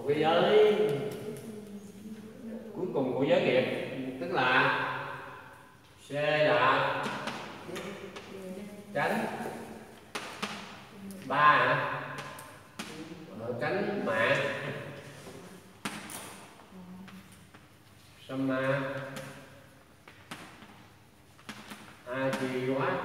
cái giới cuối cùng của giới nghiệp, tức là C là tránh 3 tránh mạng Samma Ajiwa.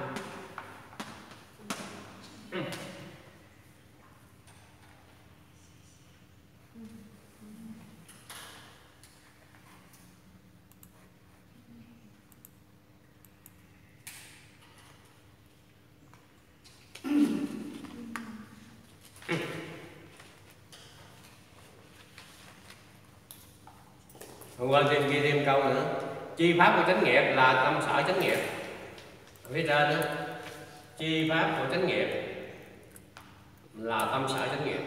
Hôm qua thêm ghi thêm câu nữa, chi pháp của chánh nghiệp là tâm sở chánh nghiệp. Ở phía trên đó, chi pháp của chánh nghiệp là tâm sở chánh nghiệp.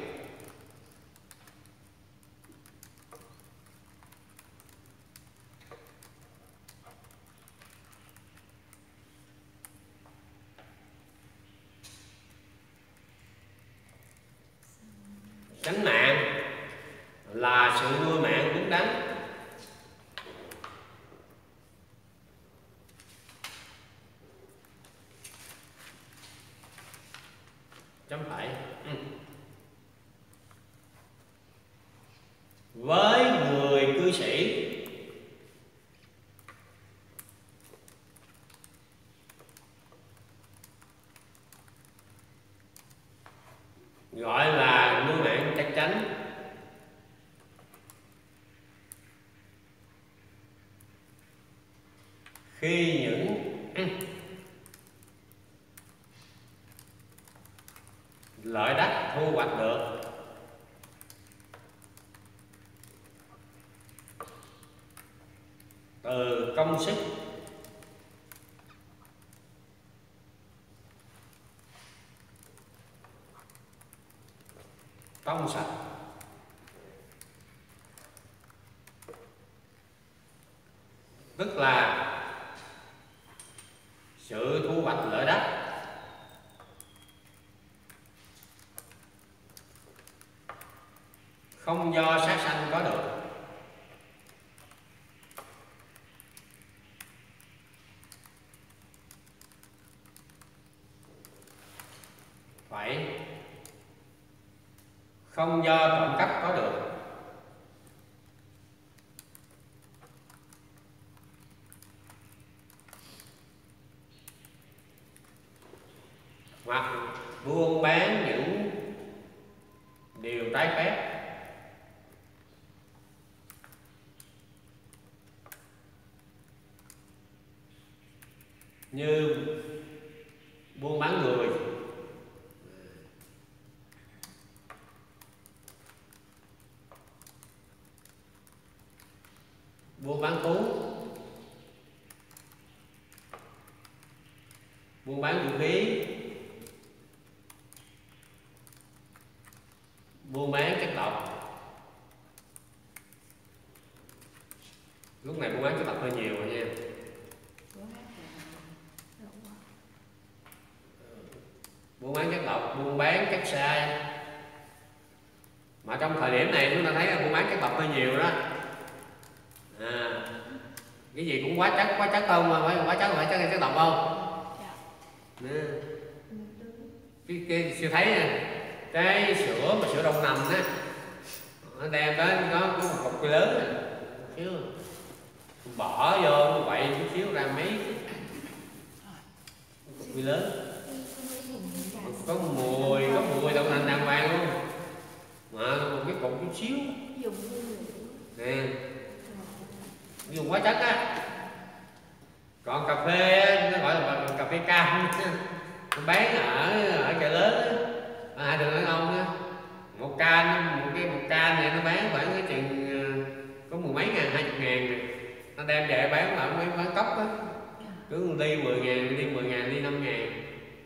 Chánh mạng là sự nuôi mạng đúng đắn. Chấm phẩy. Với người cư sĩ gọi là nuôi mạng chắc chắn. Khi những lợi đắc thu hoạch được từ công sức trong sạch tức là sự thu hoạch lợi đắc không do sát sanh có được. Phải không do trộm cắp có được. Hoặc buôn bán những điều trái phép như buôn bán người, buôn bán thú, buôn bán vũ khí, buôn bán chất độc. Lúc này buôn bán chất độc hơi nhiều rồi nha. Buôn bán chất độc, buôn bán chất sai. Mà trong thời điểm này chúng ta thấy là buôn bán chất độc hơi nhiều đó. Cái gì cũng quá chất không, mà phải quá chất là phải chất độc không? Cái siêu thấy nè, cái sữa mà sữa đông nằm á, nó đem tới có một cục cây lớn này, xíu bỏ vô nó quậy chút xíu ra mấy cục cây lớn, có mùi đậu nành đàng hoàng luôn, mà một cái cục chút xíu nè, dùng quá chất á. Còn cà phê á, nó gọi là cà phê cam, nó bán ở chợ lớn á, hai đường An Ông á, một can này nó bán khoảng cái chừng có mười mấy ngàn, 20 ngàn này. Nó đem về bán ở mấy quán cốc á, cứ ly 10 ngàn, ly 10 ngàn, ly 5 ngàn,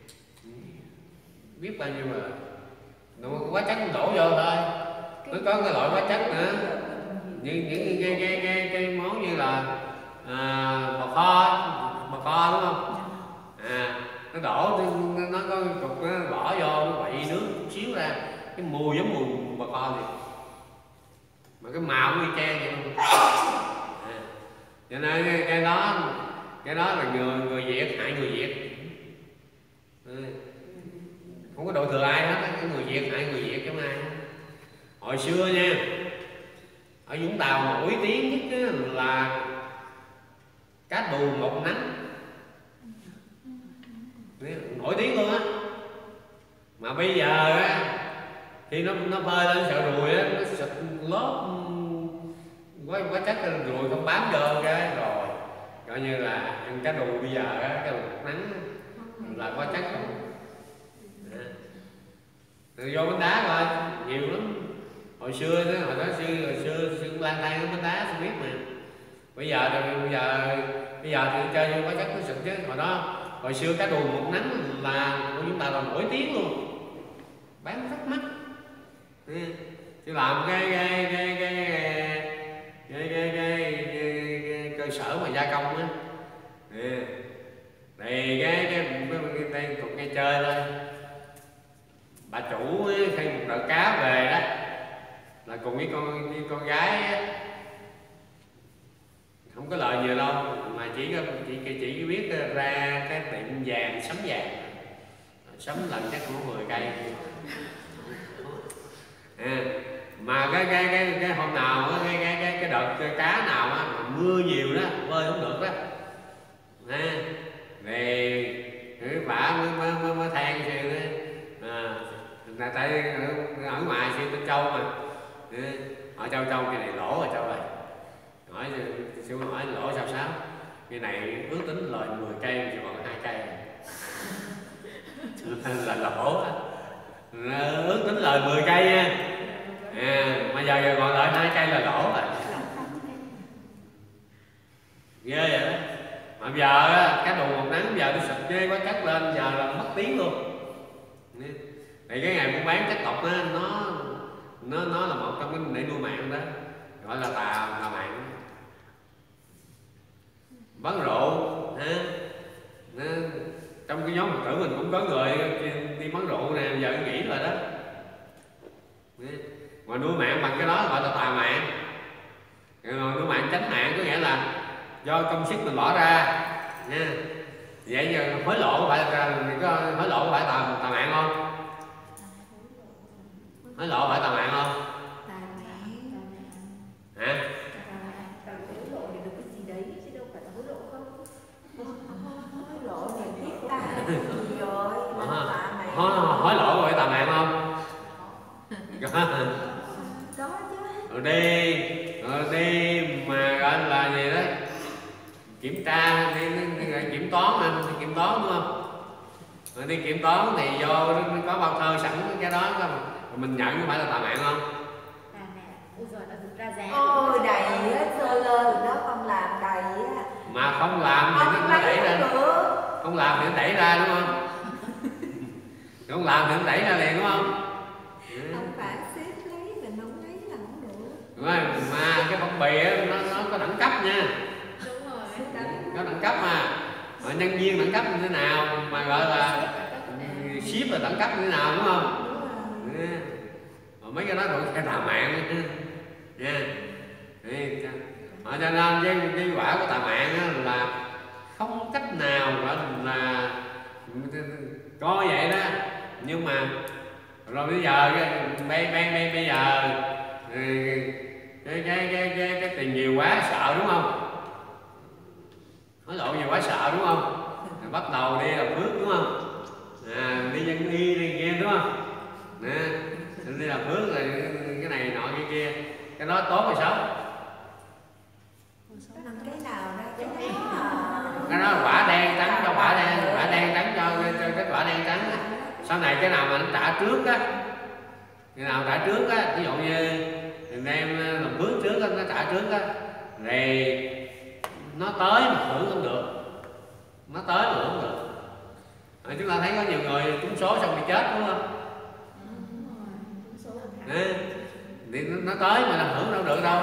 biết bao nhiêu mà quá chất đổ vô thôi. Nó có cái loại quá chất nữa, như những cái món như là bò kho đúng không? Nó đổ, nó có cục nó bỏ vô, nó quậy nước chút xíu ra, cái mùi giống mùi bò kho thì mà cái màu cũng y chang vậy luôn. Cho nên cái đó là người Việt hại người Việt. Không có đổ thừa ai hết, cái người Việt hại người Việt chứ ai. Hồi xưa nha, ở Vũng Tàu nổi tiếng nhất là cá đù một nắng, nổi tiếng luôn á. Mà bây giờ á, khi nó bơi lên sợ ruồi á, nó xịt lớp quá chất ruồi không bám vô cái rồi coi như là ăn cá đù bây giờ á, cái một nắng là quá chất không. Rồi vô bánh đá coi nhiều lắm. Hồi xưa lang thang bánh đá không biết mà. Bây giờ thì chơi vô quá chất nó xịt chứ. Hồi xưa cá đù một nắng là của chúng ta là nổi tiếng luôn, bán rất mắc. Chứ làm cái cơ sở mà gia công á, thì cái cục ngay chơi thôi. Bà chủ khi một đợt cá về đó là cùng với con gái á, không có lời nhiều đâu, mà chỉ biết ra cái tiệm vàng sắm lần chắc cũng 10 cây. Mà cái hôm nào cái đợt cá nào á mưa nhiều đó, bơi không được đó, về bả mới than gì đó. Tại ở ngoài xuyên Tân Châu mà, ở Châu cái này lỗ rồi Châu ơi. Hỏi siêu hỏi lỗ sao? Cái này ước tính lời 10 cây chỉ còn 2 cây là lỗ á. Ước tính lời 10 cây nha. Mà giờ còn lại 2 cây là lỗ rồi. Ghê vậy đó. Mà giờ á, cá đù một nắng giờ nó sụp ghê quá chất lên, giờ là mất tiếng luôn. Thì cái ngày buôn bán chất độc á, nó là một trong cái để nuôi mạng đó, gọi là tà mạng. Bắn rượu trong cái nhóm Phật tử mình cũng có người đi bắn rượu nè, giờ nghỉ rồi đó. Mà nuôi mạng bằng cái đó gọi là tà mạng. Nuôi mạng tránh mạng có nghĩa là do công sức mình bỏ ra nha. Vậy giờ hối lộ phải tà mạng không? Hối lộ phải tà mạng không? Hả? Hối lộ để được cái gì đấy chứ đâu phải là hối lộ không? Hối lộ thì biết ta gì rồi mà tà mạng. Hối lộ phải tà mạng không? Đó chứ. Rồi đi mà gọi là gì đó, kiểm tra đi kiểm toán mà, kiểm toán đúng không? Rồi đi kiểm toán thì vô có bao thơ sẵn cái đó rồi mình nhận có phải là tà mạng không? Tà mạng. Ôi giời, nó dựng ra giá. Ôi đầy á, sơ lơ đó con làm đầy á. Mà không làm thì nó đẩy ra. Không làm thì nó đẩy ra đúng không? Không làm thì nó đẩy ra liền đúng không? Không phải xếp lấy mình không lấy là không được. Đúng rồi, mà cái phong bì á nó có đẳng cấp nha. Đúng rồi. Có đẳng cấp mà nhân viên đẳng cấp như thế nào mà gọi là ship là đẳng cấp như thế nào đúng không? Mà mấy cái đó thuộc cái tà mạng nha. Cho nên cái quả của tà mạng là không cách nào gọi là có vậy đó. Nhưng mà rồi bây giờ bây giờ cái tiền nhiều quá sợ đúng không? Hối lộ nhiều quá sợ đúng không? Rồi bắt đầu đi làm phước đúng không? Đi dân y đi kia đúng không? Đi làm phước rồi cái này nọ kia, cái đó tốt hay xấu? Cái nào ra cái đó Cái đó là quả đen trắng cho quả đen trắng cho cái quả đen trắng. Sau này cái nào mà nó trả trước á, cái nào trả trước á, ví dụ như mình đem làm phước trước á, nó trả trước á, thì nó tới mà hưởng không được, nó tới mà hưởng không được. Chúng ta thấy có nhiều người trúng số xong bị chết đúng không? Thì nó tới mà làm hưởng đâu được đâu.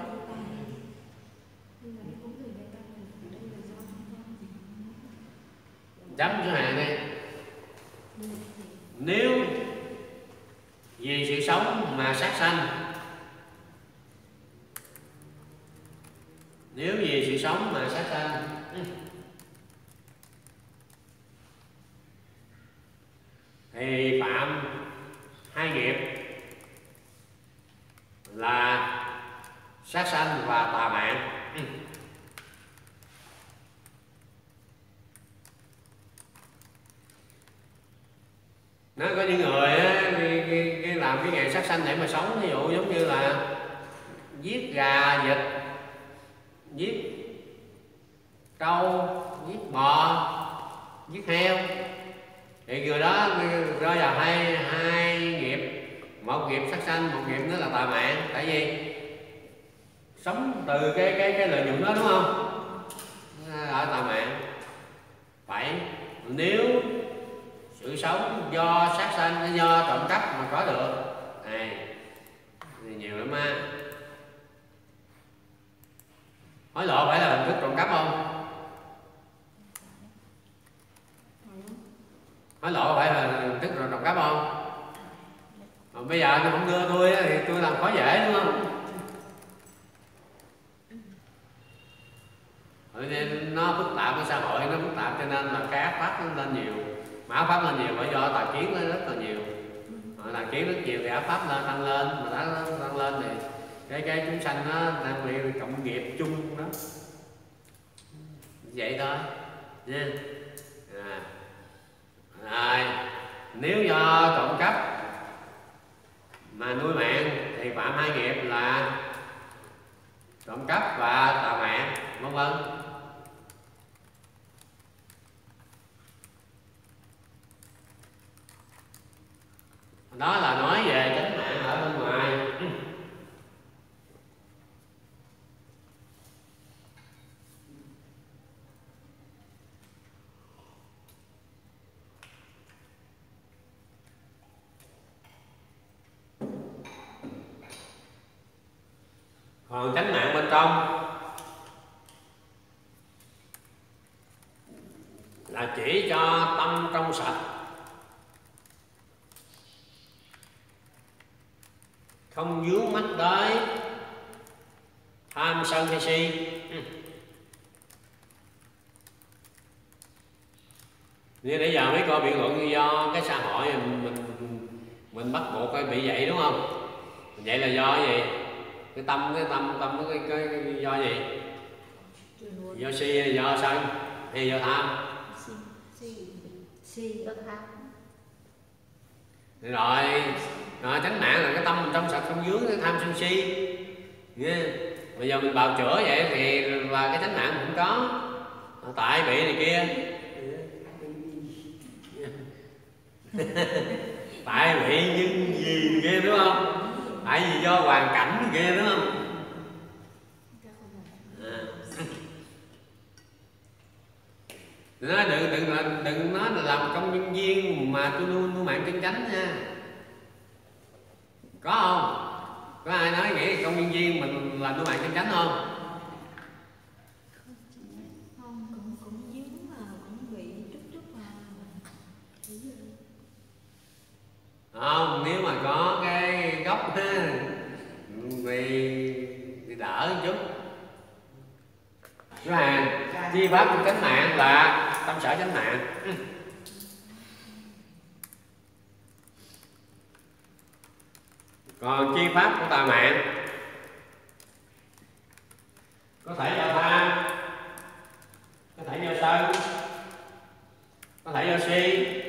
Chấm chỗ hàng đi. Nếu vì sự sống mà sát sanh Nếu vì sự sống mà sát sanh thì phạm hai nghiệp là sát sanh và tà mạng. Nó có những người á, làm cái nghề sát sanh để mà sống, ví dụ giống như là giết gà, vịt, giết trâu, giết bò, giết heo, thì người đó rơi vào hai nghiệp, một nghiệp sát sanh, một nghiệp nữa là tà mạng. Tại vì sống từ cái lợi nhuận đó, đúng không? Ở tà mạng. Vậy nếu sự sống do sát sanh, do trộm cắp mà có được này thì nhiều lắm á. Hối lộ phải là hình thức trộm cắp không? Hối lộ phải là hình thức trộm cắp không? Mà bây giờ nó không đưa tôi thì tôi làm khó dễ, đúng không? Nên nó phức tạp, cái xã hội nó phức tạp cho nên là cái áp pháp nó lên nhiều. Mà áp pháp lên nhiều bởi do tà kiến nó rất là nhiều. Tà kiến rất nhiều thì áp pháp nó tăng lên, mà nó tăng lên thì cái chúng sanh nó đang bị cộng nghiệp chung đó. Vậy thôi nha. Rồi, nếu do trộm cắp mà nuôi mạng thì phạm hai nghiệp là trộm cắp và tà mạng, vân vân. Đó là nói về chánh mạng ở bên ngoài. Còn chánh mạng bên trong là chỉ cho tâm trong sạch, không vướng mắc tới tham sân hay si. Như nãy giờ mấy cô biện luận do cái xã hội mình bắt buộc phải bị vậy, đúng không? Vậy là do gì? Cái tâm nó cái do gì? Do si hay do sân hay do tham? Si do tham. Rồi chánh mạng là cái tâm mình trong sạch, không vướng cái tham sân si nha. Bây giờ mình bào chữa vậy thì là cái chánh mạng mình không có, tại bị này kia. Tại bị nhưng gì kia, đúng không? Tại vì do hoàn cảnh kia, đúng không? Nó đừng nói là làm công nhân viên mà tôi nuôi mạng chân chánh nha. Có không? Có ai nói nghĩ công nhân viên mình làm nuôi mạng chân chánh không? Không, cũng dướng mà cũng bị chút mà. Không, nếu mà có cái gốc ha thì đỡ một chút. Chú Hàng, chi pháp của chánh mạng là tâm sở chánh mạng. Còn chi pháp của tà mạng có thể do tham, có thể do sân, có thể do si,